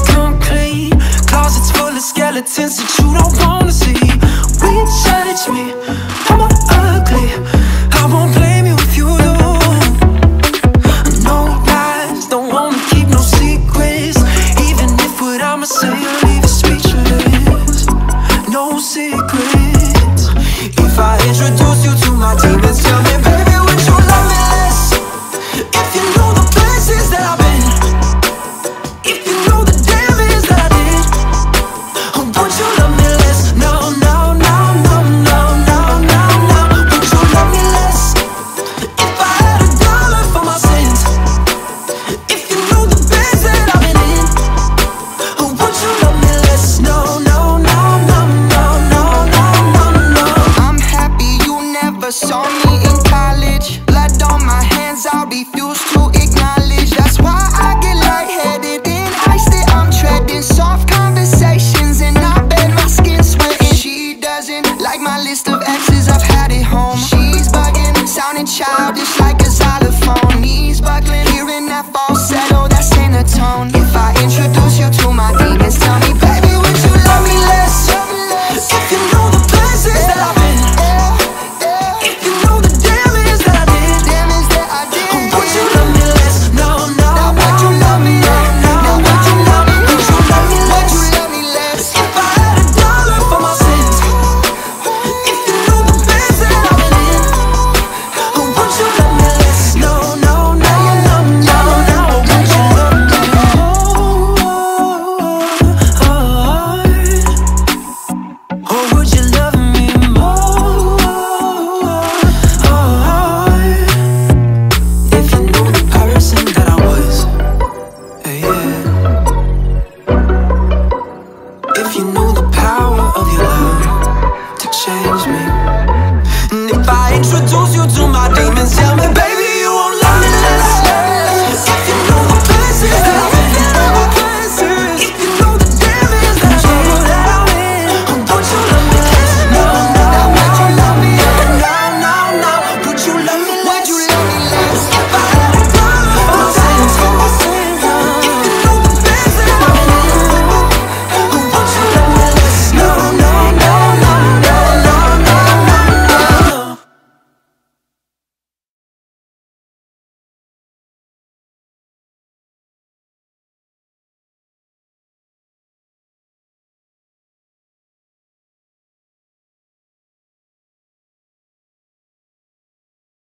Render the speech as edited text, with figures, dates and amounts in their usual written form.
come clean. Closets full of skeletons that you don't wanna see. We judge me, I'm ugly. I won't blame you if you do. No lies, don't wanna keep no secrets. Even if what I'ma say will leave you speechless. No secrets. If I introduce you to my demons,